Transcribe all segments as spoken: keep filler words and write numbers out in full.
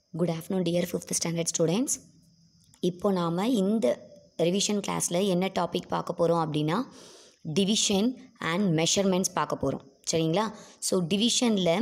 Good afternoon dear fifth standard students. இப்போ நாம இந்த ரிவிஷன் கிளாஸில் என்ன டாபிக் பார்க்க போகிறோம் அப்படின்னா டிவிஷன் அண்ட் மெஷர்மெண்ட்ஸ் பார்க்க போகிறோம். சரிங்களா? ஸோ டிவிஷனில்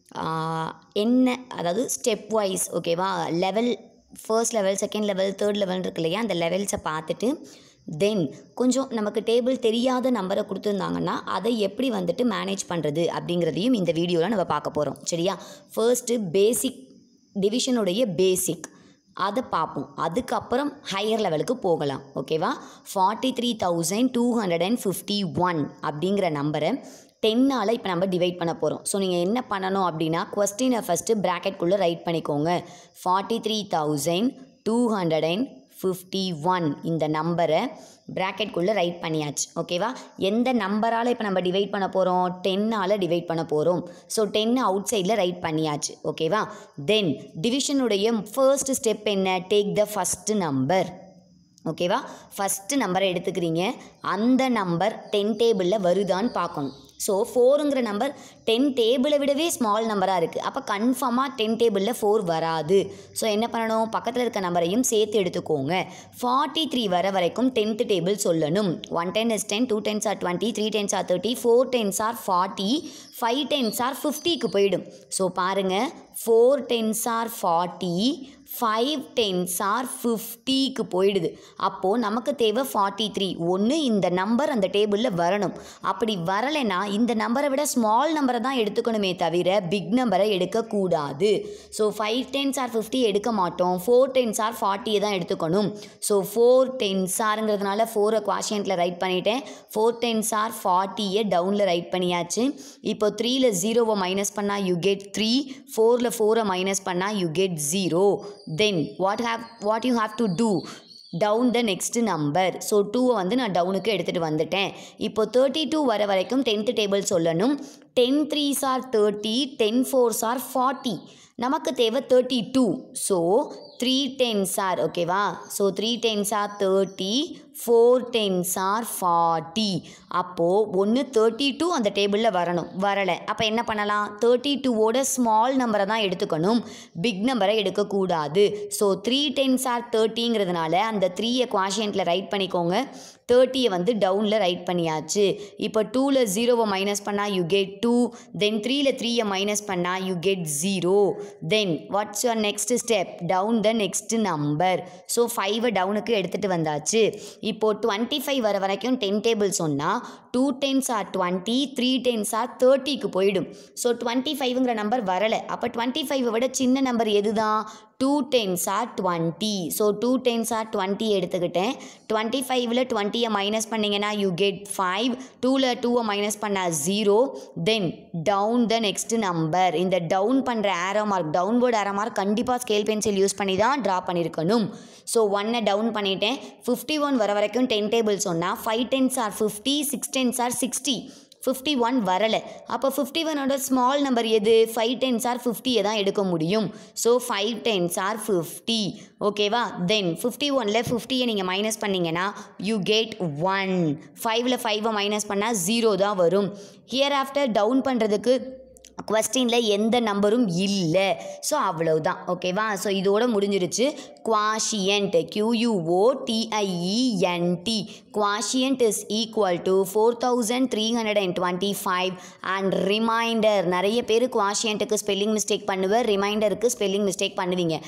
என்ன, அதாவது ஸ்டெப் வைஸ், ஓகேவா, level first level, second level, third level இருக்கு இல்லையா, அந்த லெவல்ஸை பார்த்துட்டு தென் கொஞ்சம் நமக்கு டேபிள் தெரியாத நம்பரை கொடுத்துருந்தாங்கன்னா அதை எப்படி வந்துட்டு மேனேஜ் பண்ணுறது அப்படிங்கிறதையும் இந்த வீடியோவில் நம்ம பார்க்க போகிறோம். சரியா? ஃபர்ஸ்ட்டு பேசிக் டிவிஷனுடைய பேசிக் அதை பார்ப்போம், அதுக்கப்புறம் ஹையர் லெவலுக்கு போகலாம். ஓகேவா? Forty three thousand two hundred and fifty one அப்படிங்கிற நம்பரை டென்னால் இப்போ நம்ம டிவைட் பண்ண போகிறோம். ஸோ நீங்கள் என்ன பண்ணணும் அப்படின்னா கொஸ்டினை ஃபஸ்ட்டு ப்ராக்கெட்குள்ளே ரைட் பண்ணிக்கோங்க. Forty three thousand two hundred and fifty one இந்த நம்பரை ப்ராக்கெட்குள்ளே ரைட் பண்ணியாச்சு. ஓகேவா? எந்த நம்பரால் இப்போ நம்ம டிவைட் பண்ண போகிறோம்? டென்னால் டிவைட் பண்ண போகிறோம். ஸோ டென் அவுட் சைடில் ரைட் பண்ணியாச்சு. ஓகேவா? தென் டிவிஷனுடைய ஃபர்ஸ்ட் ஸ்டெப் என்ன? Take the first number. ஓகேவா? ஃபஸ்ட்டு நம்பரை எடுத்துக்கிறீங்க, அந்த நம்பர் டென் டேபிளில் வருதான்னு பார்க்கணும். ஸோ ஃபோருங்கிற நம்பர் டென் டேபிளை விடவே ஸ்மால் நம்பராக இருக்குது, அப்போ கன்ஃபார்மாக டென் டேபிளில் ஃபோர் வராது. ஸோ என்ன பண்ணணும்? பக்கத்தில் இருக்க நம்பரையும் சேர்த்து எடுத்துக்கோங்க. ஃபார்ட்டி த்ரீ வர வரைக்கும் டென்த்து டேபிள் சொல்லணும். One ten is ten, two tens are twenty, three tens are thirty, four tens are forty, five tens are ஃபிஃப்டிக்கு போயிடும். ஸோ பாருங்கள், four tens are forty, five tens are ஃபிஃப்டிக்கு போயிடுது. அப்போது நமக்கு தேவை ஃபார்ட்டி த்ரீ. ஒன்று இந்த நம்பர் அந்த டேபிளில் வரணும். அப்படி வரலைன்னா இந்த நம்பரை விட ஸ்மால் நம்பரை தான் எடுத்துக்கணுமே தவிர பிக் நம்பரை எடுக்கக்கூடாது. So five tens are fifty எடுக்க மாட்டோம், ஃபோர் டென்ஸ் ஆர் ஃபார்ட்டியை தான் எடுத்துக்கணும். ஸோ ஃபோர் டென்ஸ் ஆருங்கிறதுனால ஃபோரை குவாஷியன்ட்டில் ரைட் பண்ணிட்டேன், ஃபோர் டென்ஸ் ஆர் ஃபார்ட்டியை டவுனில் ரைட் பண்ணியாச்சு. இப்போ த்ரீயில் ஜீரோவை மைனஸ் பண்ணால் யூ கெட் த்ரீ, ஃபோரில் ஃபோரை மைனஸ் பண்ணால் you get zero. Then what have what you have to do? Down the next number. So டூவை வந்து நான் டவுனுக்கு எடுத்துகிட்டு வந்துட்டேன். இப்போ தேர்ட்டி டூ வர வரைக்கும் டென்த்து டேபிள் சொல்லணும். Ten threes are thirty, ten fours are forty. நமக்கு தேவை thirty two. So three tens are, ஓகேவா, so three tens are thirty, four tens are forty. அப்போது ஒன்று தேர்ட்டி டூ அந்த டேபிளில் வரணும், வரலை. அப்போ என்ன பண்ணலாம்? தேர்ட்டி டூவோட ஸ்மால் நம்பரை தான் எடுத்துக்கணும், பிக் நம்பரை எடுக்கக்கூடாது. ஸோ த்ரீ டென்ஸ் ஆர் தேர்ட்டிங்கிறதுனால அந்த த்ரீயை குவாஷியன்ட்டில் ரைட் பண்ணிக்கோங்க, தேர்ட்டியை வந்து டவுனில் ரைட் பண்ணியாச்சு. இப்போ டூவில் ஜீரோவை மைனஸ் பண்ணால் யூ கெட் டூ, தென் த்ரீயில் த்ரீயை மைனஸ் பண்ணால் you get zero. Then what's your next step? Down the next number. So ஃபைவை டவுனுக்கு எடுத்துகிட்டு வந்தாச்சு. இப்போது டுவெண்ட்டி ஃபைவ் வர வரைக்கும் டென் டேபிள் சொன்னால் two tens are twenty, three tens are தேர்ட்டிக்கு போயிடும். ஸோ டுவெண்ட்டி ஃபைவ்ங்கிற நம்பர் வரலை. அப்போ டுவெண்ட்டி ஃபைவை விட சின்ன நம்பர் எது தான்? Two tens are twenty. So two tens are twenty எடுத்துக்கிட்டேன். டுவெண்ட்டி ஃபைவ்ல டுவெண்ட்டியை மைனஸ் பண்ணிங்கன்னா யூ கெட் ஃபைவ், டூவில் டூவை மைனஸ் பண்ணால் zero. Then down the next number. இந்த டவுன் பண்ணுற arrow mark, downward arrow mark கண்டிப்பாக ஸ்கேல் பென்சில் யூஸ் பண்ணி தான் ட்ரா பண்ணியிருக்கணும். ஸோ ஒன்னை டவுன் பண்ணிட்டேன். ஃபிஃப்டி ஒன் வர வரைக்கும் டென் டேபிள் சொன்னால் five tens are fifty, six tens are sixty. Fifty one வரலை. அப்போ ஃபிஃப்டி ஒனோட ஸ்மால் நம்பர் எது? ஃபைவ் டென்ஸ் ஆர் ஃபிஃப்டியை தான் எடுக்க முடியும். So five tens are fifty. ஓகேவா? தென் ஃபிஃப்டி ஒனில் ஃபிஃப்டியை நீங்கள் மைனஸ் பண்ணிங்கன்னா யூ கெட் ஒன். ஃபைவ்ல ஃபைவை மைனஸ் பண்ணால் ஜீரோ தான் வரும். ஹியர் ஆஃப்டர் டவுன் பண்ணுறதுக்கு கொஸ்டினில் எந்த நம்பரும் இல்லை. ஸோ அவ்வளவுதான். ஓகேவா? ஸோ இதோட முடிஞ்சிருச்சு. Quotient, Q U O T I E N T, quotient is equal to four thousand three hundred and twenty five and reminder. நிறைய பேர் குவாஷியன்ட்டுக்கு ஸ்பெல்லிங் மிஸ்டேக் பண்ணுவேன், ரிமைண்டருக்கு ஸ்பெல்லிங் மிஸ்டேக் பண்ணுவீங்க.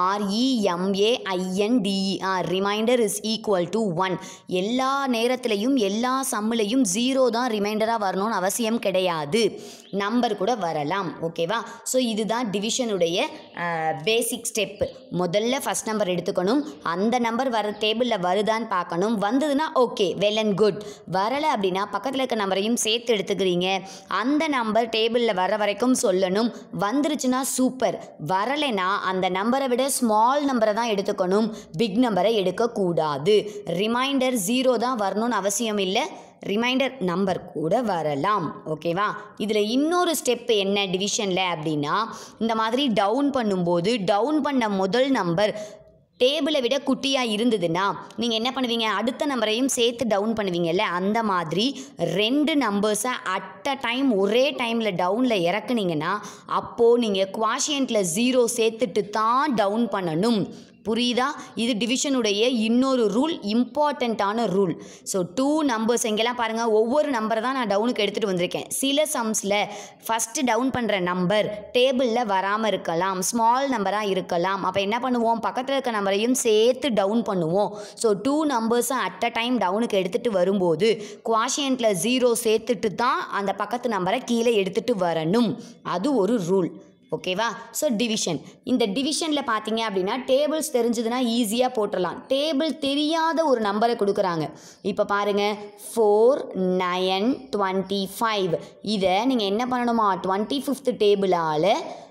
ஆர்இஎம்ஏஐஎன்டிஇஆர், reminder is equal to one. எல்லா நேரத்துலையும் எல்லா சம்மிலையும் ஜீரோ தான் ரிமைண்டராக வரணும்னு அவசியம் கிடையாது, நம்பர் கூட வரலாம். ஓகேவா? ஸோ இதுதான் டிவிஷனுடைய பேசிக் ஸ்டெப்பு. முதல்ல ஃபஸ்ட் நம்பர் எடுத்துக்கணும், அந்த நம்பர் வர டேபிளில் வருதான்னு பார்க்கணும். வந்ததுன்னா ஓகே, வெல் அண்ட் குட். வரலை அப்படின்னா பக்கத்தில் இருக்க நம்பரையும் சேர்த்து எடுத்துக்கிறீங்க, அந்த நம்பர் டேபிளில் வர வரைக்கும் சொல்லணும். வந்துருச்சுன்னா சூப்பர், வரலைன்னா அந்த நம்பரை விட ஸ்மால் நம்பரை தான் எடுத்துக்கணும், பிக் நம்பரை எடுக்கக்கூடாது. ரிமைண்டர் ஜீரோ தான் வரணும்னு அவசியம் இல்லை, ரிமைண்டர் நம்பர் கூட வரலாம். ஓகேவா? இதில் இன்னொரு ஸ்டெப் என்ன டிவிஷனில் அப்படின்னா, இந்த மாதிரி டவுன் பண்ணும்போது டவுன் பண்ண முதல் நம்பர் டேபிளை விட குட்டியாக இருந்ததுன்னா நீங்கள் என்ன பண்ணுவீங்க, அடுத்த நம்பரையும் சேர்த்து டவுன் பண்ணுவீங்கல்ல, அந்த மாதிரி ரெண்டு நம்பர்ஸை அட் அ டைம் ஒரே டைமில் டவுனில் இறக்குனீங்கன்னா அப்போது நீங்கள் குவாஷியன்ட்டில் ஜீரோ சேர்த்துட்டு தான் டவுன் பண்ணணும். புரியுதா? இது டிவிஷனுடைய இன்னொரு ரூல், இம்பார்ட்டண்ட்டான ரூல். ஸோ டூ நம்பர்ஸ் இங்கெல்லாம் பாருங்கள், ஒவ்வொரு நம்பரை தான் நான் டவுனுக்கு எடுத்துகிட்டு வந்திருக்கேன். சில சம்ஸில் ஃபஸ்ட்டு டவுன் பண்ணுற நம்பர் டேபிளில் வராமல் இருக்கலாம், ஸ்மால் நம்பராக இருக்கலாம். அப்போ என்ன பண்ணுவோம், பக்கத்தில் இருக்க நம்பரையும் சேர்த்து டவுன் பண்ணுவோம். ஸோ டூ நம்பர்ஸை அட் அ டைம் டவுனுக்கு எடுத்துகிட்டு வரும்போது குவாஷியன்ட்டில் ஜீரோ சேர்த்துட்டு தான் அந்த பக்கத்து நம்பரை கீழே எடுத்துகிட்டு வரணும். அது ஒரு ரூல். ஓகேவா? ஸோ டிவிஷன், இந்த டிவிஷனில் பார்த்தீங்க அப்படின்னா டேபிள்ஸ் தெரிஞ்சதுன்னா ஈஸியாக போட்டுடலாம். டேபிள் தெரியாத ஒரு நம்பரை கொடுக்குறாங்க. இப்போ பாருங்கள், ஃபோர் நயன் டுவெண்ட்டி ஃபைவ். இதை நீங்கள் என்ன பண்ணணுமா, டுவெண்ட்டி ஃபிஃப்த் டேபிளால்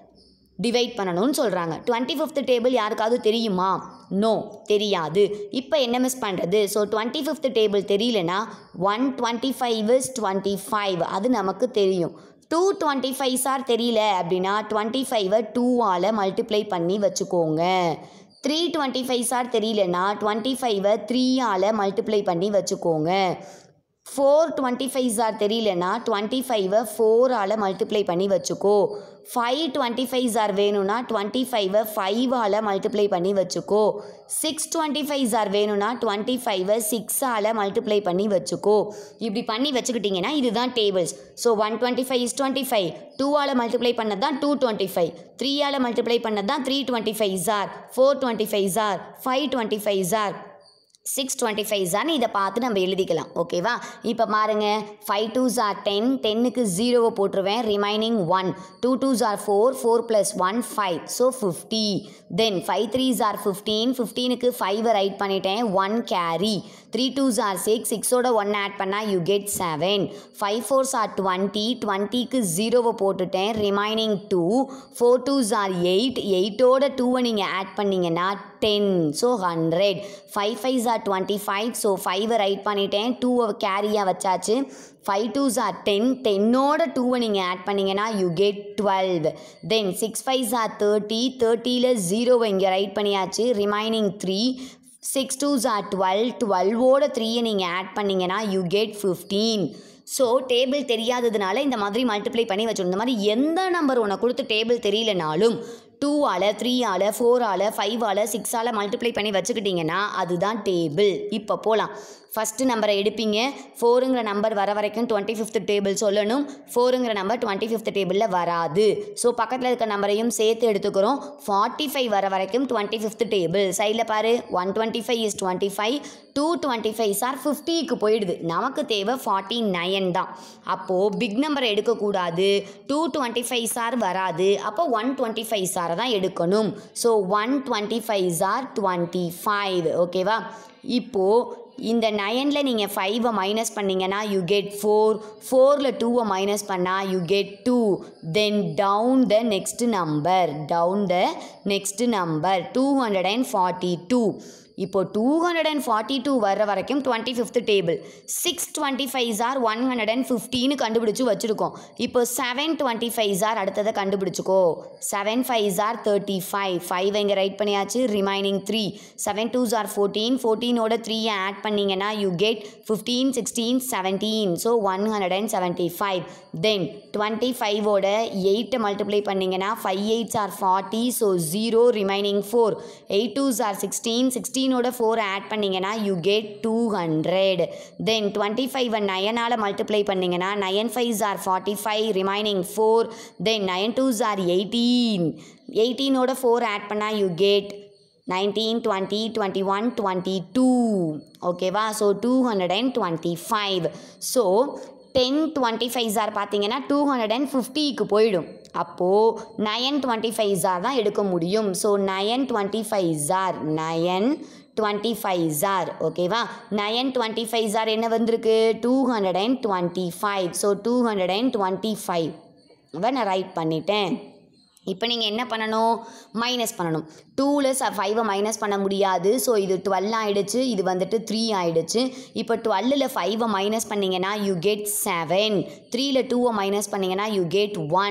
டிவைட் பண்ணணும்னு சொல்கிறாங்க. டுவெண்ட்டி ஃபிஃப்த் டேபிள் யாருக்காவது தெரியுமா? நோ, தெரியாது. இப்போ என்ன மிஸ் பண்ணுறது? ஸோ டுவெண்ட்டி ஃபிஃப்த் டேபிள் தெரியலனா one twenty five is twenty five, அது நமக்கு தெரியும். டூ டுவெண்ட்டி ஃபைவ் சார் தெரியல அப்படின்னா டுவெண்ட்டி ஃபைவை டூவால் மல்டிப்ளை பண்ணி வச்சுக்கோங்க. த்ரீ டுவெண்ட்டி ஃபைவ் சார் தெரியலனா டுவெண்ட்டி ஃபைவை த்ரீயால் மல்டிப்ளை பண்ணி வச்சுக்கோங்க. ஃபோர் டுவெண்ட்டி ஃபைவ் சார் தெரியலனா டுவெண்ட்டி ஃபைவை ஃபோரால் மல்டிப்ளை பண்ணி வச்சுக்கோ. ஃபைவ் டுவெண்ட்டி ஃபைவ் சார் வேணும்னா டுவெண்ட்டி ஃபைவை ஃபைவால் மல்டிப்ளை பண்ணி வச்சுக்கோ. சிக்ஸ் டுவெண்ட்டி ஃபைவ் சார் வேணும்னா டுவெண்ட்டி ஃபைவை சிக்ஸால் மல்டிப்ளை பண்ணி வச்சுக்கோ. இப்படி பண்ணி வச்சுக்கிட்டிங்கன்னா இதுதான் tables. So one twenty five is twenty five, டூவால் மல்டிப்ளை பண்ணது தான் டூ டுவெண்ட்டி ஃபைவ், த்ரீயால் மல்டிப்ளை பண்ணது தான் three twenty five za, four twenty five za, five twenty five za, six twenty five சார்னு இதை பார்த்து நம்ம எழுதிக்கலாம். ஓகேவா? இப்போ பாருங்கள், ஃபைவ் டூ ஜார் டென், டென்னுக்கு ஜீரோவை போட்டுருவேன், remaining one. Two two za four, four plus one five, so fifty. Then five three za fifteen, ஃபிஃப்டீனுக்கு ஃபைவை ரைட் பண்ணிட்டேன், one carry. Three two za six, சிக்ஸோட ஒன் ஆட் பண்ணால் you get seven. Five four za twenty, டுவெண்ட்டிக்கு ஜீரோவை போட்டுட்டேன், remaining two. Four two za eight, எயிட்டோட டூவை நீங்கள் ஆட் பண்ணிங்கன்னா ten, so hundred. Five five za twenty five, so ஃபைவை ரைட் பண்ணிட்டேன், டூவை கேரியாக வச்சாச்சு. ஃபைவ் டூ ஜார் டென், டென்னோட டூவை நீங்கள் ஆட் பண்ணிங்கன்னா you get twelve. Then six five za thirty, தேர்ட்டியில் ஜீரோவை இங்கே ரைட் பண்ணியாச்சு, remaining three. Six two za twelve, டுவெல்வோட த்ரீயை நீங்கள் ஆட் பண்ணிங்கன்னா you get fifteen. So table தெரியாததுனால இந்த மாதிரி மல்டிப்ளை பண்ணி வச்சுருந்தோம். இந்த மாதிரி எந்த நம்பர் உனக்கு கொடுத்து டேபிள் தெரியலனாலும் டூவால், த்ரீயால், ஃபோரால், ஃபைவால், சிக்ஸால் மல்டிப்ளை பண்ணி வச்சுக்கிட்டிங்கன்னா அதுதான் டேபிள். இப்போ போகலாம். ஃபஸ்ட்டு நம்பரை எடுப்பீங்க, ஃபோருங்கிற நம்பர் வர வரைக்கும் டுவெண்ட்டி ஃபிஃப்த் டேபிள் சொல்லணும். ஃபோருங்கிற நம்பர் டுவெண்ட்டி ஃபிஃப்த் டேபிளில் வராது. ஸோ பக்கத்தில் இருக்க நம்பரையும் சேர்த்து எடுத்துக்கிறோம். ஃபார்ட்டி ஃபைவ் வர வரைக்கும் டுவெண்ட்டி ஃபிஃப்த் டேபிள். சைடில் பாரு, one twenty five is twenty five, two twenty five za ஃபிஃப்டிக்கு போயிடுது. நமக்கு தேவை ஃபார்ட்டி நைன் தான். அப்போது பிக் நம்பரை எடுக்கக்கூடாது, டூ டுவெண்ட்டி ஃபைவ் சார் வராது, அப்போ ஒன் டுவெண்ட்டி ஃபைவ் சாரை தான் எடுக்கணும். So one twenty five za twenty five. ஓகேவா? இப்போது இந்த நயனில் நீங்கள் ஃபைவை மைனஸ் பண்ணிங்கன்னா யூ கெட் ஃபோர், ஃபோரில் டூவை மைனஸ் பண்ணால் you get two. Then down the next number, down the next number two hundred and forty two. இப்போ two hundred and forty two வர்ற வரைக்கும் twenty fifth table. Six twenty five za one hundred and ஃபிஃப்டின்னு கண்டுபிடிச்சி வச்சுருக்கோம். இப்போ seven twenty five za அடுத்ததை கண்டுபிடிச்சிக்கோ. Seven five za thirty five, five இங்கே ரைட் பண்ணியாச்சு, remaining three. Seven two za fourteen, ஃபோர்டீனோட த்ரீயை ஆட் பண்ணிங்கன்னா you get fifteen, sixteen, seventeen, so one hundred and seventy five. Then twenty ஃபைவோட எயிட்டை multiply பண்ணிங்கன்னா five eight za forty, so zero, remaining four. Eight two za sixteen, சிக்ஸ்டீனோட four add பண்ணிங்கன்னா you get two hundred. Then twenty ஃபைவை நயனால் multiply பண்ணிங்கன்னா nine five za forty five, remaining four. Then nine two za eighteen, எயிட்டீனோட four add பண்ணால் you get nineteen, twenty, twenty one, twenty two. ஓகேவா? So two hundred and twenty five. So ten twenty five za பார்த்தீங்கன்னா two hundred and ஃபிஃப்டிக்கு போயிடும். அப்போது nine twenty five sir தான் எடுக்க முடியும். So nine twenty five za, nine twenty five za. ஓகேவா? Nine twenty five za என்ன வந்திருக்கு? Two hundred and twenty five. So two hundred and twenty five நான் ரைட் பண்ணிட்டேன். இப்போ நீங்கள் என்ன பண்ணணும்? மைனஸ் பண்ணணும். டூவில் ச ஃபைவை மைனஸ் பண்ண முடியாது. ஸோ இது டுவெல் ஆகிடுச்சு, இது வந்துட்டு த்ரீ ஆகிடுச்சு. இப்போ டுவெல்லில் ஃபைவை மைனஸ் பண்ணிங்கன்னா யூ கெட் செவன். த்ரீயில் டூவை மைனஸ் பண்ணிங்கன்னா யூ கெட் ஒன்.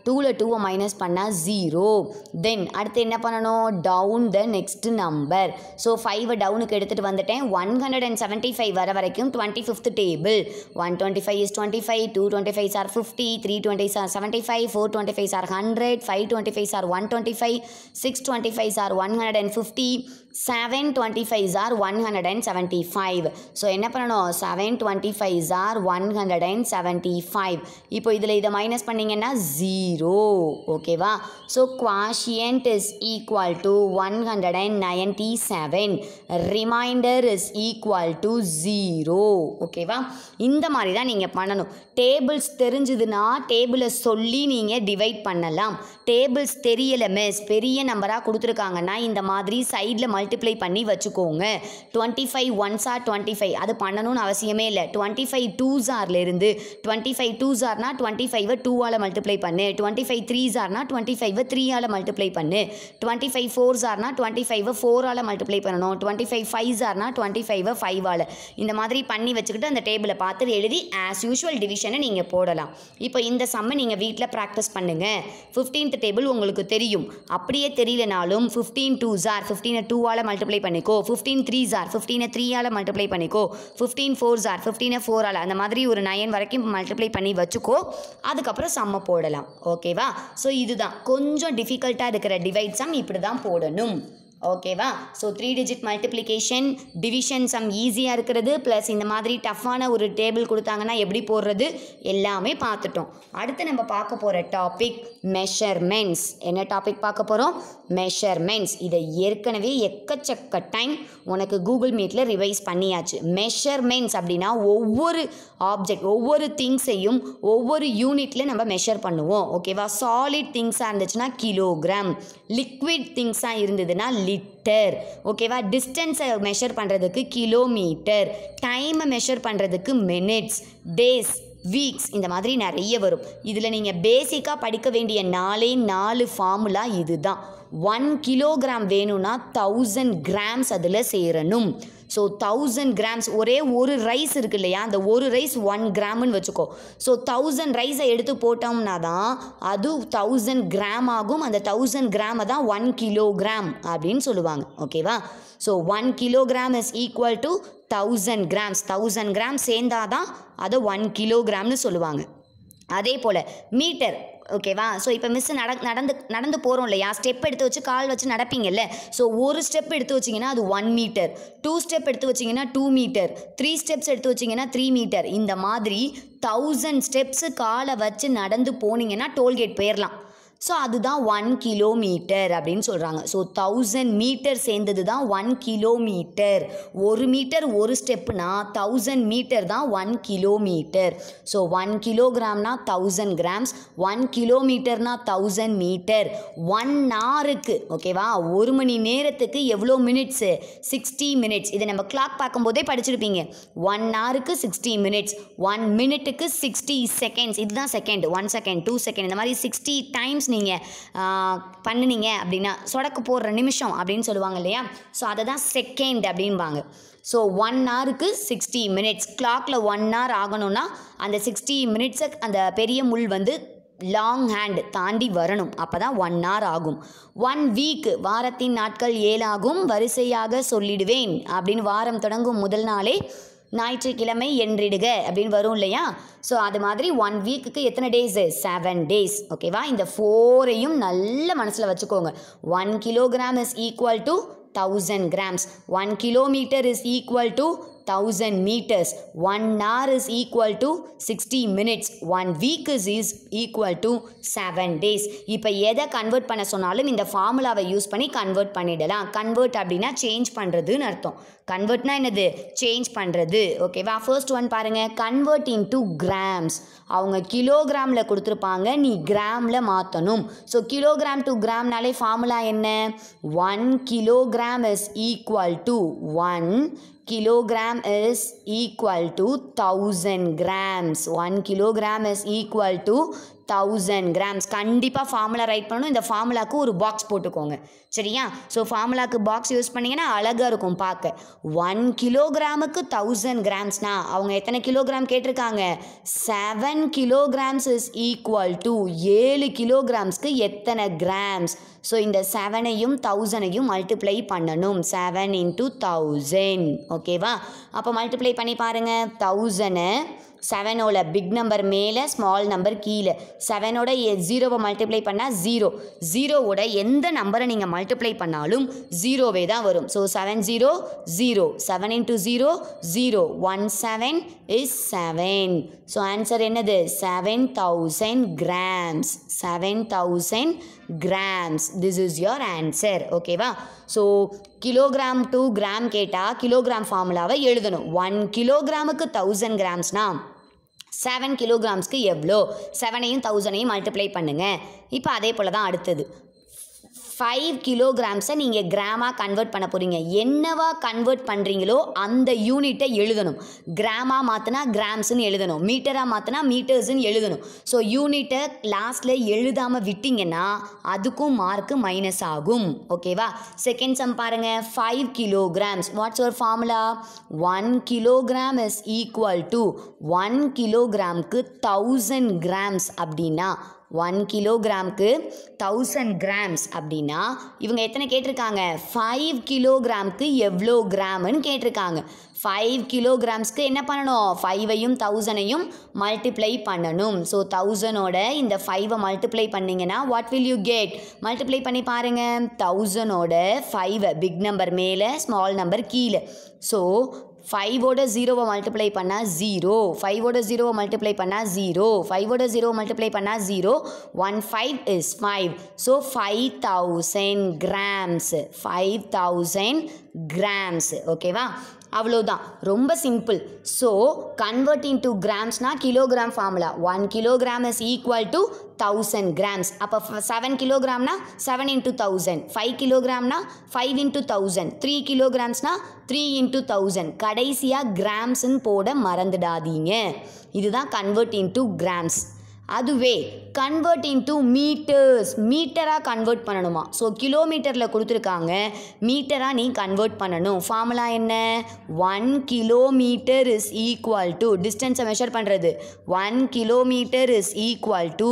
டூவில் டூவை மைனஸ் பண்ணால் ஜீரோ. தென் அடுத்து என்ன பண்ணணும், down the next number. So ஃபைவை டவுனுக்கு எடுத்துகிட்டு வந்துட்டேன். One hundred and seventy five வர வரைக்கும் twenty fifth table. One twenty five is twenty five, two twenty five are fifty, three twenty are seventy five, four twenty five are hundred, five twenty five R one twenty five, six twenty five R one hundred and fifty, seven twenty five R one hundred and seventy five. So என்ன பண்ணணும், seven twenty five R one hundred and seventy five. இப்போ இதில் இதை minus பண்ணிங்கன்னா zero. ஓகேவா? So quotient is equal to one hundred and ninety seven. Remainder is equal to zero. ஓகேவா? இந்த மாதிரி தான் நீங்கள் பண்ணணும். டேபிள்ஸ் தெரிஞ்சுதுன்னா டேபிளை சொல்லி நீங்கள் டிவைட் பண்ணலாம். டேபிள்ஸ் தெரியலை மிஸ், பெரிய நம்பராக கொடுத்துருக்காங்கன்னா இந்த மாதிரி சைடில் மல்டிப்ளை பண்ணி வச்சுக்கோங்க. Twenty five ones are twenty five அது பண்ணணும்னு அவசியமே இல்லை. டுவெண்ட்டி ஃபைவ் டூஸ் ஆர்லேருந்து டுவெண்ட்டி ஃபைவ் டூஸ் ஆர்னா டுவெண்ட்டி ஃபைவை டூவால் மல்டிப்ளை பண்ணு, டுவெண்ட்டி ஃபைவ் த்ரீஸ் ஆர்னா டுவெண்ட்டி ஃபைவை த்ரீயால் மல்டிப்ளை பண்ணு, டுவெண்ட்டி ஃபைவ் ஃபோர்ஸ் ஆர்னா டுவெண்ட்டி ஃபைவை ஃபோரால் மல்டிப்ளை பண்ணணும், டுவெண்ட்டி ஃபைவ் ஃபைவ் ஆர்னா டுவெண்ட்டி ஃபைவை ஃபைவால். இந்த மாதிரி பண்ணி வச்சுக்கிட்டு அந்த டேபிளை பார்த்து எழுதி ஆஸ் யூஷுவல் டிவிஷனை நீங்கள் போடலாம். இப்போ இந்த சம்மை நீங்கள் வீட்டில் ப்ராக்டிஸ் பண்ணுங்கள். ஃபிஃப்டீன்த் டேபிள் உங்களுக்கு தெரியும். அப்படியே தெரியலனாலும் ஃபிஃப்டீன் டூஸ் ஆர் ஃபிஃப்டீனை டூவால் மல்டிப்ளை பண்ணிக்கோ, ஃபிஃப்டீன் த்ரீஸ் ஆர் ஃபிஃப்டீனை த்ரீயால் மல்டிப்ளை பண்ணிக்கோ, ஃபிஃப்டீன் ஃபோர்ஸ் ஆர் ஃபிஃப்டீனை ஃபோரால், அந்த மாதிரி ஒரு நைன் வரைக்கும் மல்டிப்ளை பண்ணி வச்சுக்கோ. அதுக்கப்புறம் சம்மை போடலாம். ஓகேவா? ஸோ இதுதான் கொஞ்சம் டிஃபிகல்ட்டாக இருக்கிற டிவைட் சம் இப்படி தான் போடணும். ஓகேவா? So three digit multiplication, division sum ஈஸியாக இருக்கிறது, ப்ளஸ் இந்த மாதிரி டஃப்பான ஒரு டேபிள் கொடுத்தாங்கன்னா எப்படி போடுறது எல்லாமே பார்த்துட்டோம். அடுத்து நம்ம பார்க்க போகிற டாபிக் மெஷர்மெண்ட்ஸ். என்ன டாபிக் பார்க்க போகிறோம்? மெஷர்மெண்ட்ஸ். இதை ஏற்கனவே எக்கச்சக்க டைம் உனக்கு கூகுள் மீட்டில் ரிவைஸ் பண்ணியாச்சு. மெஷர்மெண்ட்ஸ் அப்படின்னா ஒவ்வொரு ஆப்ஜெக்ட் ஒவ்வொரு திங்ஸையும் ஒவ்வொரு யூனிட்டில் நம்ம மெஷர் பண்ணுவோம். ஓகேவா? சாலிட் திங்ஸாக இருந்துச்சுன்னா கிலோகிராம், லிக்விட் திங்ஸாக இருந்ததுன்னா லிட்டர். ஓகேவா? டிஸ்டன்ஸை மெஷர் பண்ணுறதுக்கு கிலோமீட்டர், டைமை மெஷர் பண்ணுறதுக்கு மினிட்ஸ், டேஸ், வீக்ஸ், இந்த மாதிரி நிறைய வரும். இதில் நீங்கள் பேசிக்காக படிக்க வேண்டிய நாலே நாலு ஃபார்முலா இது தான். ஒன் கிலோகிராம் வேணும்னா தௌசண்ட் கிராம்ஸ் அதில் சேரணும். ஸோ தௌசண்ட் கிராம்ஸ், ஒரே ஒரு ரைஸ் இருக்கு இல்லையா, அந்த ஒரு ரைஸ் ஒன் கிராம்னு வச்சுக்கோ. ஸோ தௌசண்ட் ரைஸை எடுத்து போட்டோம்னா தான் அது தௌசண்ட் கிராம் ஆகும். அந்த தௌசண்ட் கிராமை தான் ஒன் கிலோகிராம் அப்படின்னு சொல்லுவாங்க. ஓகேவா? So one kilogram is equal to thousand grams. Thousand gram சேர்ந்தாதான் அதை ஒன் கிலோகிராம்னு சொல்லுவாங்க. அதே போல் மீட்டர். ஓகேவா? ஸோ இப்போ மிஸ் நட நடந்து நடந்து போகிறோம் இல்லையா, ஸ்டெப் எடுத்து வச்சு கால் வச்சு நடப்பீங்கல்ல. ஸோ ஒரு ஸ்டெப் எடுத்து வச்சிங்கன்னா அது ஒன் மீட்டர், டூ ஸ்டெப் எடுத்து வச்சிங்கன்னா டூ மீட்டர், த்ரீ ஸ்டெப்ஸ் எடுத்து வச்சிங்கன்னா த்ரீ மீட்டர். இந்த மாதிரி தௌசண்ட் ஸ்டெப்ஸு காலை வச்சு நடந்து போனீங்கன்னா டோல்கேட் போயிடலாம். ஸோ அதுதான் ஒன் கிலோமீட்டர் அப்படின்னு சொல்கிறாங்க. ஸோ தௌசண்ட் மீட்டர் சேர்ந்தது தான் ஒன் கிலோமீட்டர். ஒரு மீட்டர் ஒரு ஸ்டெப்புனா தௌசண்ட் மீட்டர் தான் ஒன் கிலோமீட்டர். ஸோ ஒன் கிலோகிராம்னா தௌசண்ட் கிராம்ஸ், ஒன் கிலோமீட்டர்னா தௌசண்ட் மீட்டர். ஒன் ஹவருக்கு, ஓகேவா, ஒரு மணி நேரத்துக்கு எவ்வளோ மினிட்ஸு? Sixty minutes. இதை நம்ம கிளாக் பார்க்கும்போதே படிச்சிருப்பீங்க. ஒன் ஹவருக்கு சிக்ஸ்டி மினிட்ஸ், ஒன் மினிட்டுக்கு சிக்ஸ்டி செகண்ட்ஸ். இதுதான் second, one second, two second, இந்த மாதிரி சிக்ஸ்டி டைம்ஸ் நீங்கள் பண்ணினீங்க அப்படின்னா சொடக்கு போடுற நிமிஷம் அப்படின்னு சொல்லுவாங்க இல்லையா. ஸோ அதை தான் செகண்ட் அப்படின்பாங்க. ஸோ ஒன் ஹவருக்கு சிக்ஸ்டி மினிட்ஸ். கிளாக்கில் ஒன் ஹவர் ஆகணும்னா அந்த சிக்ஸ்டி மினிட்ஸை அந்த பெரிய முள் வந்து லாங் ஹேண்ட் தாண்டி வரணும். அப்போ தான் ஒன் ஹவர் ஆகும். ஒன் வீக், வாரத்தின் நாட்கள் ஏழாகும் வரிசையாக சொல்லிடுவேன் அப்படின்னு வாரம் தொடங்கும் முதல் நாளே ஞாயிற்றுக்கிழமை என்றிடுக அப்படின்னு வரும் இல்லையா. ஸோ அது மாதிரி ஒன் வீக்குக்கு எத்தனை டேஸு? Seven days. ஓகேவா? இந்த ஃபோரையும் நல்ல மனசில் வச்சுக்கோங்க. One kilogram is equal to thousand grams, one kilometre is equal to thousand meters, one hour is equal to sixty minutes, one week is, is equal to seven days. இப்போ எதை convert பண்ண சொன்னாலும் இந்த ஃபார்முலாவை யூஸ் பண்ணி convert பண்ணிடலாம். Convert அப்படின்னா change பண்ணுறதுன்னு அர்த்தம். கன்வெர்ட்னா என்னது? சேஞ்ச் பண்ணுறது. ஓகேவா? ஃபர்ஸ்ட் ஒன் பாருங்கள், கன்வெர்ட் இன்டு கிராம்ஸ். அவங்க கிலோகிராமில் கொடுத்துருப்பாங்க, நீ கிராமில் மாற்றணும். ஸோ கிலோகிராம் டு கிராம்னாலே ஃபார்முலா என்ன? One kilogram is equal to one kilogram is equal to thousand grams. one kilogram is equal to thousand grams. கண்டிப்பாக ஃபார்முலா ரைட் பண்ணணும். இந்த ஃபார்முலாவுக்கு ஒரு பாக்ஸ் போட்டுக்கோங்க சரியா. ஸோ ஃபார்முலாவுக்கு பாக்ஸ் யூஸ் பண்ணிங்கன்னா அழகாக இருக்கும் பார்க்க. ஒன் கிலோகிராமுக்கு தௌசண்ட் கிராம்ஸ்னால் அவங்க எத்தனை கிலோகிராம் கேட்டிருக்காங்க? Seven kilograms is equal to ஏழு கிலோகிராம்ஸ்க்கு எத்தனை கிராம்ஸ்? ஸோ இந்த செவனையும் தௌசண்டையும் மல்டிப்ளை பண்ணணும். செவன் இன்ட்டு தௌசண்ட் ஓகேவா. அப்போ மல்டிப்ளை பண்ணி பாருங்கள். தௌசண்டை செவனோட பிக் நம்பர் மேலே ஸ்மால் நம்பர் கீழே. செவனோட ஜீரோவை மல்டிப்ளை பண்ணால் ஜீரோ. ஜீரோவோட எந்த நம்பரை நீங்கள் மல்டிப்ளை பண்ணாலும் ஜீரோவே தான் வரும். So seven zero zero. Seven into zero zero. One seven is seven. So answer என்னது? Seven thousand grams. Seven thousand grams. This is your answer ஓகேவா. ஸோ கிலோகிராம் டு கிராம் கேட்டால் கிலோகிராம் ஃபார்முலாவை எழுதணும். ஒன் கிலோகிராமுக்கு தௌசண்ட் கிராம்ஸ்னால் seven கிலோகிராம்ஸ்க்கு எவ்வளோ? செவனையும் தௌசண்டையும் மல்டிப்ளை பண்ணுங்கள். இப்போ அதே போல் தான் அடுத்தது ஃபைவ் கிலோகிராம்ஸை நீங்கள் கிராமாக கன்வெர்ட் பண்ண போகிறீங்க. என்னவா கன்வெர்ட் பண்ணுறீங்களோ அந்த யூனிட்டை எழுதணும். கிராமாக மாற்றினா கிராம்ஸ்ன்னு எழுதணும், மீட்டராக மாற்றினா மீட்டர்ஸ்ன்னு எழுதணும். ஸோ யூனிட்டை லாஸ்ட்டில் எழுதாமல் விட்டிங்கன்னா அதுக்கும் மார்க்கு மைனஸ் ஆகும் ஓகேவா. செகண்ட் சம் பாருங்கள். Five kilograms. What's your formula? One kilogram is equal to one கிலோகிராமுக்கு தௌசண்ட் கிராம்ஸ் அப்படின்னா ஒன் கிலோகிராமுக்கு தௌசண்ட் கிராம்ஸ் அப்படின்னா இவங்க எத்தனை கேட்டிருக்காங்க? ஃபைவ் கிலோகிராமுக்கு எவ்வளோ கிராம்னு கேட்டிருக்காங்க. ஃபைவ் கிலோகிராம்ஸ்க்கு என்ன பண்ணணும்? ஃபைவையும் தௌசண்டையும் மல்டிப்ளை பண்ணணும். ஸோ தௌசண்டோட இந்த ஃபைவை மல்டிப்ளை பண்ணிங்கன்னா what will you get? Multiply பண்ணி பாருங்கள். தௌசண்டோட ஃபைவை பிக் நம்பர் மேலே ஸ்மால் நம்பர் கீழே. ஸோ ஃபைவோட ஜீரோவை மல்டிப்ளை பண்ணால் ஜீரோ. ஃபைவோட ஜீரோவை மல்டிப்ளை பண்ணால் ஜீரோ. ஃபைவோட ஜீரோவை மல்டிப்ளை பண்ணால் zero. One five is five. So five thousand grams. Five thousand grams ஓகேவா. அவ்வளோதான், ரொம்ப சிம்பிள். ஸோ கன்வெர்ட்டிங் டு கிராம்ஸ்னால் kilogram formula. One kilogram is equal to thousand grams. அப்போ செவன் கிலோகிராம்னா செவன் இன்ட்டு தௌசண்ட். ஃபைவ் கிலோகிராம்னா five into thousand. Three கிலோகிராம்ஸ்னா three into thousand. கடைசியாக கிராம்ஸ்ன்னு போட மறந்துடாதீங்க. இதுதான் கன்வெர்ட் இன்ட்டு கிராம்ஸ். அதுவே கன்வெர்ட் இன்ட்டு மீட்டர்ஸ். மீட்டராக கன்வெர்ட் பண்ணணுமா? ஸோ கிலோமீட்டரில் கொடுத்துருக்காங்க, மீட்டராக நீ கன்வெர்ட் பண்ணணும். ஃபார்முலா என்ன? One kilometre is equal to டிஸ்டன்ஸை மெஷர் பண்ணுறது. One kilometre is equal to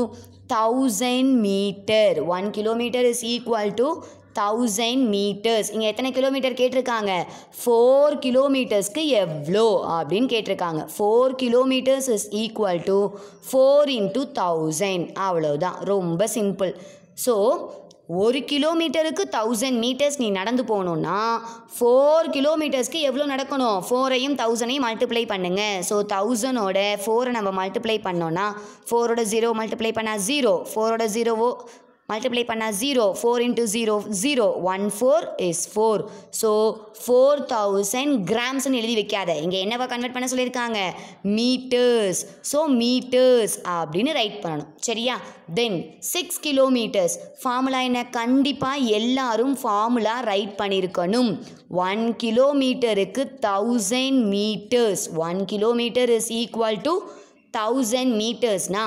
thousand metre. One kilometre is equal to thousand metres. இங்கே எத்தனை கிலோமீட்டர் கேட்டிருக்காங்க? ஃபோர் கிலோமீட்டர்ஸ்க்கு எவ்வளோ அப்படின்னு கேட்டிருக்காங்க. Four kilometres is equal to four into thousand. அவ்வளோதான், ரொம்ப சிம்பிள். ஸோ ஒரு கிலோமீட்டருக்கு தௌசண்ட் மீட்டர்ஸ் நீ நடந்து போகணுன்னா ஃபோர் கிலோமீட்டர்ஸ்க்கு எவ்வளோ நடக்கணும்? ஃபோரையும் தௌசண்டையும் மல்டிப்ளை பண்ணுங்கள். ஸோ தௌசண்டோட ஃபோரை நம்ம மல்டிப்ளை பண்ணோன்னா ஃபோரோட ஜீரோ மல்டிப்ளை பண்ணால் ஜீரோ. ஃபோரோட ஜீரோவோ மல்டிப்ளை பண்ணால் zero. Four into zero zero. One four is four. So four thousand கிராம்ஸ்ன்னு எழுதி வைக்காத. இங்கே என்னவா கன்வெர்ட் பண்ண சொல்லியிருக்காங்க? மீட்டர்ஸ். ஸோ மீட்டர்ஸ் அப்படின்னு ரைட் பண்ணணும் சரியா. Then six kilometres. ஃபார்முலா என்ன? கண்டிப்பாக எல்லாரும் ஃபார்முலா ரைட் பண்ணியிருக்கணும். ஒன் கிலோமீட்டருக்கு thousand metres. One kilometre is equal to thousand மீட்டர்ஸ்னா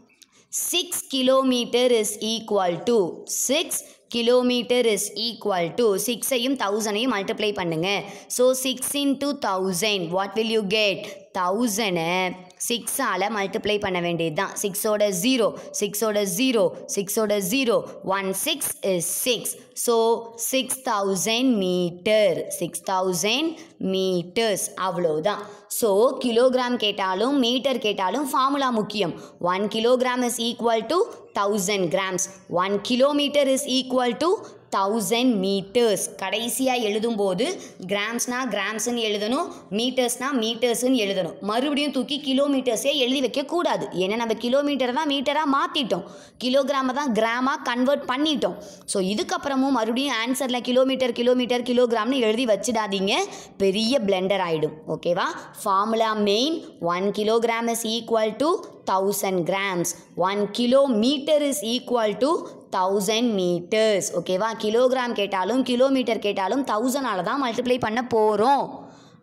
six kilometre is equal to six kilometre is equal to சிக்ஸையும் தௌசண்டையும் மல்டிப்ளை பண்ணுங்கள். So six into thousand what will you get? தௌசண்டை சிக்ஸால் மல்டிப்ளை பண்ண வேண்டியது தான். சிக்ஸோட ஜீரோ சிக்ஸோட ஜீரோ சிக்ஸோட zero. One six is six. So six thousand metre. Six thousand metres. அவ்வளோதான். ஸோ கிலோகிராம் கேட்டாலும் மீட்டர் கேட்டாலும் ஃபார்முலா முக்கியம். One kilogram is equal to thousand grams. One kilometre is equal to thousand metres. கடைசியாக எழுதும்போது கிராம்ஸ்னால் கிராம்ஸ்ன்னு எழுதணும், மீட்டர்ஸ்னால் மீட்டர்ஸ்ன்னு எழுதணும். மறுபடியும் தூக்கி கிலோமீட்டர்ஸே எழுதி வைக்கக்கூடாது. ஏன்னா நம்ம கிலோமீட்டரை தான் மீட்டராக மாற்றிட்டோம், கிலோகிராமை தான் கிராமாக கன்வெர்ட் பண்ணிட்டோம். ஸோ இதுக்கப்புறமும் மறுபடியும் ஆன்சரில் கிலோமீட்டர் கிலோமீட்டர் கிலோகிராம்னு எழுதி வச்சிடாதீங்க, பெரிய பிளெண்டர் ஆகிடும் ஓகேவா. Formula main. One kilogram is equal to thousand grams. One kilometre is equal to thousand metres ஓகேவா. கிலோகிராம் கேட்டாலும் கிலோமீட்டர் கேட்டாலும் தௌசண்டால் தான் மல்டிப்ளை பண்ண போகிறோம்.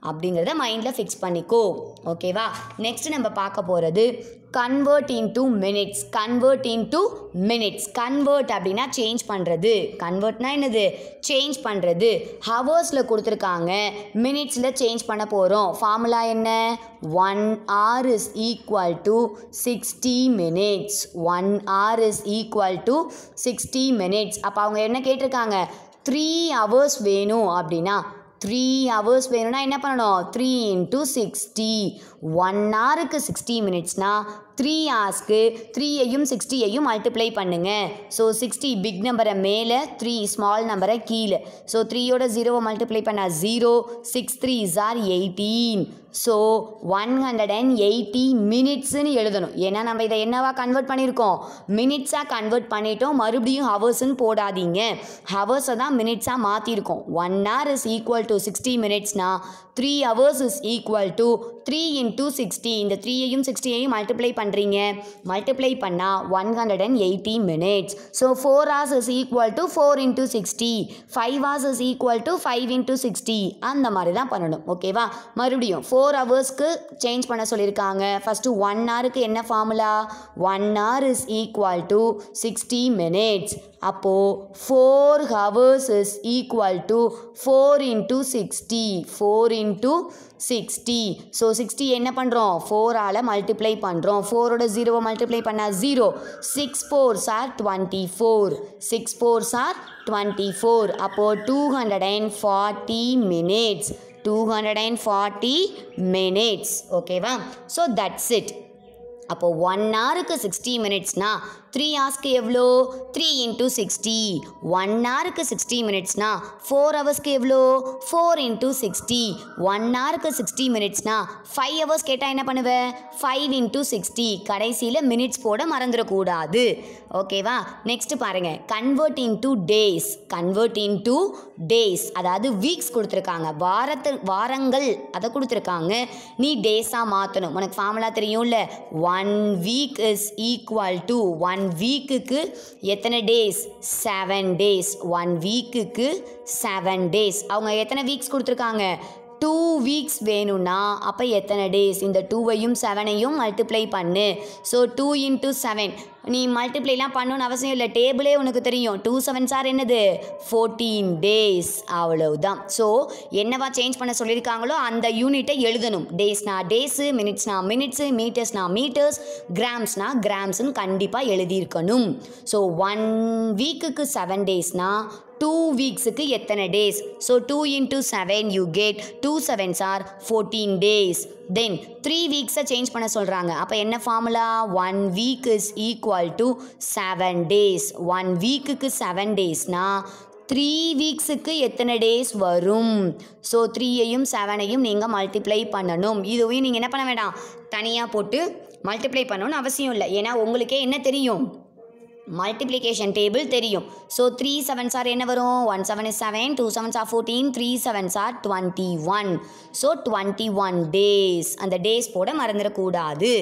அப்படிங்கிறத மைண்டில் ஃபிக்ஸ் பண்ணிக்கோ. ஓகேவா? நெக்ஸ்ட் நம்ம பார்க்க போகிறது convert into minutes. Convert into minutes. Convert அப்படின்னா சேஞ்ச் பண்ணுறது. கன்வெர்ட்னா என்னது? சேஞ்ச் பண்ணுறது. ஹவர்ஸில் கொடுத்துருக்காங்க, மினிட்ஸில் சேஞ்ச் பண்ண போகிறோம். ஃபார்முலா என்ன? One hour is equal to sixty minutes. One hour is equal to sixty minutes. அப்போ அவங்க என்ன கேட்டிருக்காங்க? த்ரீ ஹவர்ஸ் வேணும் அப்படின்னா த்ரீ ஹவர்ஸ் வேணும்னா என்ன பண்ணணும்? Three into sixty. ஒன் ஹவருக்கு சிக்ஸ்டி மினிட்ஸ்னால் த்ரீ ஹார்ஸ்க்கு த்ரீயையும் சிக்ஸ்டியையும் மல்டிப்ளை பண்ணுங்கள். ஸோ சிக்ஸ்டி பிக் நம்பரை மேலே, த்ரீ ஸ்மால் நம்பரை கீழே. ஸோ த்ரீயோட ஜீரோவை மல்டிப்ளை பண்ணால் zero, six three are eighteen. So one hundred and eighty மினிட்ஸ்ன்னு எழுதணும். ஏன்னா நம்ம இதை என்னவா கன்வெர்ட் பண்ணியிருக்கோம்? மினிட்ஸாக கன்வெர்ட் பண்ணிட்டோம். மறுபடியும் ஹவர்ஸ்ன்னு போடாதீங்க. ஹவர்ஸை தான் மினிட்ஸாக மாற்றிருக்கோம். One hour is equal to sixty மினிட்ஸ்னால் three hours is equal to three into sixty. இந்த த்ரீயையும் சிக்ஸ்டியையும் மல்டிப்ளை பண்ணுறீங்க. மல்டிப்ளை பண்ணால் one hundred and eighty minutes. So four hours is equal to four into sixty. Five hours is equal to five into sixty. அந்த மாதிரி தான் பண்ணணும். ஓகேவா? மறுபடியும் ஃபோர் ஹவர்ஸ்க்கு சேஞ்ச் பண்ண சொல்லியிருக்காங்க. ஃபஸ்ட்டு ஒன் ஹவருக்கு என்ன formula? One hour is equal to sixty minutes. அப்போது four hours is equal to four into sixty. Four into sixty. So sixty என்ன பண்ணுறோம்? ஃபோரால் மல்டிப்ளை பண்ணுறோம். ஃபோரோட ஜீரோவை மல்டிப்ளை பண்ணால் zero. Six fours are twenty four. Six fours are twenty four. அப்போது two hundred and forty minutes. Two hundred and forty minutes. ஓகேவா? So that's it. அப்போது ஒன் ஹவருக்கு சிக்ஸ்டி மினிட்ஸ்னால் த்ரீ ஹவர்ஸ்க்கு எவ்வளோ? Three into sixty. ஒன் ஹவருக்கு sixty மினிட்ஸ்னால் four ஹவர்ஸ்க்கு எவ்வளோ? Four into sixty. ஒன் ஹவருக்கு சிக்ஸ்டி மினிட்ஸ்னால் ஃபைவ் ஹவர்ஸ் கேட்டால் என்ன பண்ணுவேன்? Five into sixty. கடைசியில் மினிட்ஸ் போட மறந்துடக்கூடாது. ஓகேவா? நெக்ஸ்ட் பாருங்கள், convert into days. Convert into days, அதாவது வீக்ஸ் கொடுத்துருக்காங்க. வாரத்து வாரங்கள் அதை கொடுத்துருக்காங்க. நீ டேஸாக மாற்றணும். உனக்கு ஃபார்முலா தெரியும்ல? One week is equal to one வீக்குக்கு எத்தனை டேஸ்? Seven days. ஒன் வீக்குக்கு செவன் டேஸ். அவங்க எத்தனை வீக்ஸ் கொடுத்துருக்காங்க? டூ வீக்ஸ் வேணும்னா அப்போ எத்தனை டேஸ்? இந்த டூவையும் செவனையும் மல்டிப்ளை பண்ணு. So two into seven. நீ மல்டிப்ளைலாம் பண்ணணும்னு அவசியம் இல்லை. டேபிளே உனக்கு தெரியும். டூ செவன் சார் என்னது? Fourteen days. அவ்வளவுதான். ஸோ என்னவா சேஞ்ச் பண்ண சொல்லியிருக்காங்களோ அந்த யூனிட்டை எழுதணும். டேஸ்னா டேஸு, மினிட்ஸ்னா மினிட்ஸு, மீட்டர்ஸ்னா மீட்டர்ஸ், கிராம்ஸ்னா கிராம்ஸ்ன்னு கண்டிப்பாக எழுதியிருக்கணும். ஸோ ஒன் வீக்குக்கு செவன் டேஸ்னால் டூ வீக்ஸுக்கு எத்தனை days? So two into seven you get two sevens are fourteen days. Then three வீக்ஸை சேஞ்ச் பண்ண சொல்கிறாங்க. அப்போ என்ன formula? One week is equal to seven days. One வீக்குக்கு செவன் டேஸ்னால் த்ரீ வீக்ஸுக்கு எத்தனை டேஸ் வரும்? ஸோ த்ரீயையும் செவனையும் நீங்கள் மல்டிப்ளை பண்ணணும். இதுவையும் நீங்கள் என்ன பண்ண வேண்டாம்? தனியாக போட்டு மல்டிப்ளை பண்ணணும்னு அவசியம் இல்லை. ஏன்னா உங்களுக்கே என்ன தெரியும்? மல்டிப்ளிகேஷன் டேபிள் தெரியும். ஸோ த்ரீ செவன்ஸ் ஆர் என்ன வரும்? One seven is seven, two sevens are fourteen, three sevens are twenty one. So twenty one days. அந்த டேஸ் போட மறந்துடக்கூடாது.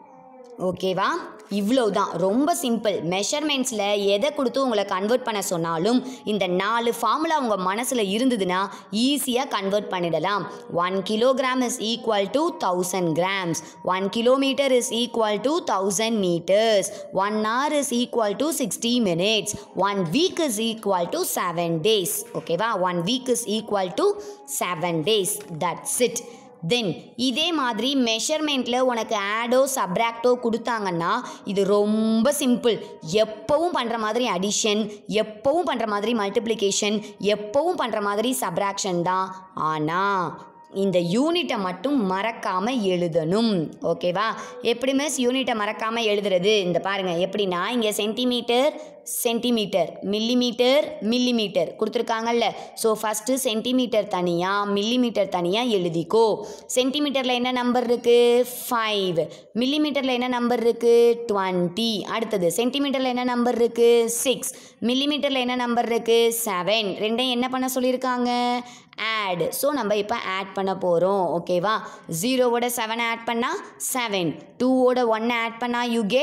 ஓகேவா? இவ்வளோ தான். ரொம்ப சிம்பிள். மெஷர்மெண்ட்ஸில் எதை கொடுத்து உங்களை கன்வெர்ட் பண்ண சொன்னாலும் இந்த நாலு ஃபார்முலா உங்கள் மனசில் இருந்ததுன்னா ஈஸியாக கன்வெர்ட் பண்ணிடலாம். One kilogram is equal to thousand grams. One kilometre is equal to thousand metres. One hour is equal to sixty minutes. One week is equal to seven days. ஓகேவா? One week is equal to seven days. That's it. Then இதே மாதிரி மெஷர்மெண்ட்டில் உனக்கு ஆடோ சப்ராக்டோ கொடுத்தாங்கன்னா இது ரொம்ப simple. எப்போவும் பண்ணுற மாதிரி அடிஷன், எப்போவும் பண்ணுற மாதிரி மல்டிப்ளிகேஷன், எப்போவும் பண்ணுற மாதிரி சப்ராக்ஷன் தான். ஆனால் இந்த யூனிட்டை மட்டும் மறக்காமல் எழுதணும். ஓகேவா? எப்படி மிஸ் யூனிட்டை மறக்காமல் எழுதுறது? இந்த பாருங்கள் எப்படின்னா, இங்கே சென்டிமீட்டர் சென்டிமீட்டர், மில்லிமீட்டர் மில்லிமீட்டர் கொடுத்துருக்காங்கல்ல. ஸோ ஃபஸ்ட்டு சென்டிமீட்டர் தனியாக, மில்லிமீட்டர் தனியாக எழுதிக்கோ. சென்டிமீட்டரில் என்ன நம்பர் இருக்குது? ஃபைவ். மில்லிமீட்டரில் என்ன நம்பர் இருக்குது? டுவெண்ட்டி. அடுத்தது சென்டிமீட்டரில் என்ன நம்பர் இருக்குது? சிக்ஸ். மில்லிமீட்டரில் என்ன நம்பர் இருக்குது? செவன். ரெண்டையும் என்ன பண்ண சொல்லியிருக்காங்க? ஆட். ஸோ நம்ம இப்போ ஆட் பண்ண போகிறோம். ஓகேவா? ஜீரோவோட செவன் ஆட் பண்ணால் செவன், டூவோட ஒன்னை ஆட் பண்ணால் யூ கெட்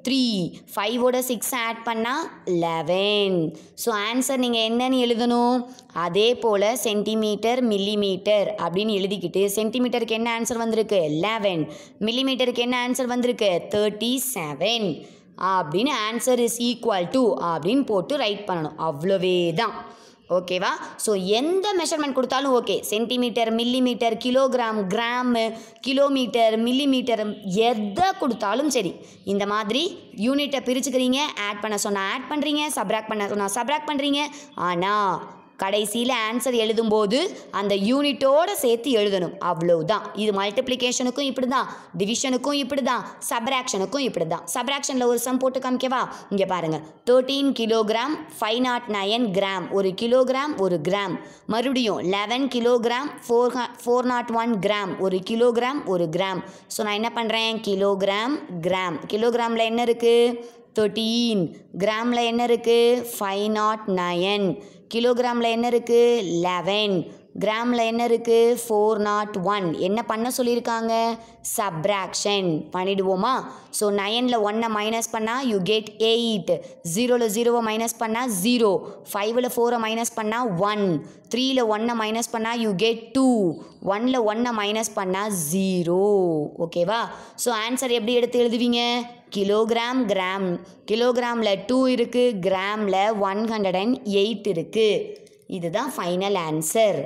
த்ரீ ஃபைவோட சிக்ஸ் ஆட் பண்ணால் லெவன். ஸோ ஆன்சர் நீங்கள் என்னன்னு எழுதணும், அதே போல் சென்டிமீட்டர் மில்லிமீட்டர் அப்படின்னு எழுதிக்கிட்டு சென்டிமீட்டருக்கு என்ன ஆன்சர் வந்திருக்கு லெவன், மில்லிமீட்டருக்கு என்ன ஆன்சர் வந்திருக்கு தேர்ட்டி செவன் அப்படின்னு ஆன்சர் இஸ் ஈக்குவல் டு அப்படின்னு போட்டு ரைட் பண்ணணும். அவ்வளவே தான். ஓகேவா? ஸோ எந்த மெஷர்மெண்ட் கொடுத்தாலும் okay, centimetre millimetre kilogram gram kilometre millimetre எதை கொடுத்தாலும் சரி இந்த மாதிரி யூனிட்டை பிரிச்சுக்கிறீங்க, ஆட் பண்ண சொன்னால் ஆட் பண்ணுறீங்க, சப்ராக்ட் பண்ண சொன்னால் சப்ராக்ட் பண்ணுறீங்க. ஆனால் கடைசியில் ஆன்சர் எழுதும்போது அந்த யூனிட்டோடு சேர்த்து எழுதணும். அவ்வளவுதான். இது மல்டிப்ளிகேஷனுக்கும் இப்படி தான், டிவிஷனுக்கும் இப்படி தான், சப்ராக்ஷனுக்கும் இப்படி தான். சப்ராக்ஷனில் ஒரு சம் போட்டு காமிக்கவா? இங்கே பாருங்கள், thirteen kilogram five nought nine gram, ஒரு கிலோகிராம் ஒரு கிராம். மறுபடியும் eleven kilogram four four nought one gram, ஒரு கிலோகிராம் ஒரு கிராம். ஸோ நான் என்ன பண்ணுறேன், கிலோகிராம் கிராம், கிலோகிராமில் என்ன இருக்குது தேர்ட்டீன், கிராமில் என்ன இருக்குது ஃபைவ் நாட் நைன், கிலோகிராமில் என்ன இருக்குது லெவன், கிராமில் என்ன இருக்குது ஃபோர் நாட் ஒன். என்ன பண்ண சொல்லியிருக்காங்க, சப்ராக்ஷன் பண்ணிடுவோமா? ஸோ நைனில் ஒன்னை மைனஸ் பண்ணால் யூ கெட் எயிட், ஜீரோவில் ஜீரோவை மைனஸ் பண்ணால் ஜீரோ, ஃபைவ்ல ஃபோரை மைனஸ் பண்ணால் ஒன், த்ரீயில் ஒன்னை மைனஸ் பண்ணால் யூ கெட் டூ, ஒன்னில் ஒன்னை மைனஸ் பண்ணால் ஜீரோ. ஓகேவா? ஸோ ஆன்சர் எப்படி எடுத்து எழுதுவீங்க, கிலோகிராம் கிராம், கிலோகிராமில் டூ இருக்குது, கிராமில் ஒன் ஹண்ட்ரட் அண்ட் எயிட் இருக்குது. இதுதான் ஃபைனல் ஆன்சர்.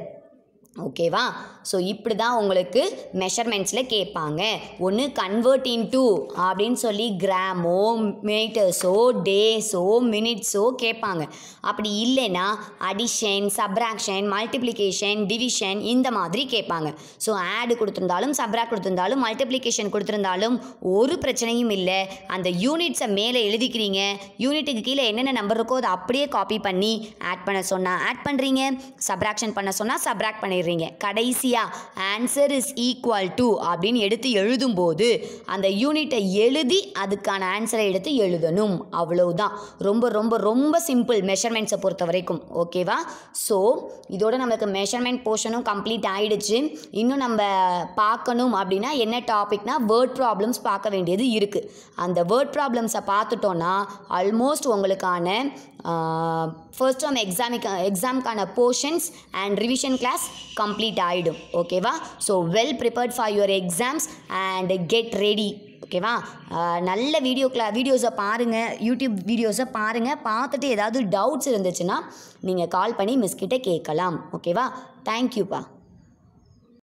ஓகேவா? ஸோ இப்படி தான் உங்களுக்கு மெஷர்மெண்ட்ஸில் கேட்பாங்க. ஒன்று கன்வெர்ட் இன்டூ அப்படின்னு சொல்லி கிராமோ மீட்டர்ஸோ டேஸோ மினிட்ஸோ கேட்பாங்க. அப்படி இல்லைன்னா அடிஷன் சப்ராக்ஷன் மல்டிப்ளிகேஷன் டிவிஷன் இந்த மாதிரி கேட்பாங்க. ஸோ ஆடு கொடுத்துருந்தாலும் சப்ராக்ட் கொடுத்துருந்தாலும் மல்டிப்ளிகேஷன் கொடுத்துருந்தாலும் ஒரு பிரச்சனையும் இல்லை. அந்த யூனிட்ஸை மேலே எழுதிக்கிறீங்க, யூனிட்டுக்கு கீழே என்னென்ன நம்பர் இருக்கோ அதை அப்படியே காப்பி பண்ணி ஆட் பண்ண சொன்னால் ஆட் பண்ணுறீங்க, சப்ராக்ஷன் பண்ண சொன்னால் சப்ராக்ட் பண்ணிடுறீங்க. கடைசியாக ஆன்சர் இஸ் ஈக்குவல் டு அப்படின்னு எடுத்து எழுதும்போது அந்த யூனிட்டை எழுதி அதுக்கான ஆன்சரை எடுத்து எழுதணும். அவ்வளவுதான். ரொம்ப ரொம்ப ரொம்ப சிம்பிள் மெஷர்மெண்ட்ஸை பொறுத்த வரைக்கும். ஓகேவா? ஸோ இதோட நமக்கு மெஷர்மெண்ட் போர்ஷனும் கம்ப்ளீட் ஆகிடுச்சு. இன்னும் நம்ம பார்க்கணும் அப்படின்னா என்ன டாபிக்னா வேர்ட் ப்ராப்ளம்ஸ் பார்க்க வேண்டியது இருக்குது. அந்த வேர்ட் ப்ராப்ளம்ஸை பார்த்துட்டோன்னா ஆல்மோஸ்ட் உங்களுக்கான ஃபர்ஸ்ட் டேர்ம் எக்ஸாமிக்கு எக்ஸாமுக்கான portions and revision class complete ஆகிடும். ஓகேவா? So well prepared for your exams and get ready. ஓகேவா? நல்ல வீடியோ கிளா வீடியோஸை பாருங்கள், யூடியூப் வீடியோஸை பாருங்கள். பார்த்துட்டு ஏதாவது டவுட்ஸ் இருந்துச்சுன்னா நீங்கள் கால் பண்ணி மிஸ்கிட்ட கேட்கலாம். ஓகேவா? தேங்க்யூப்பா.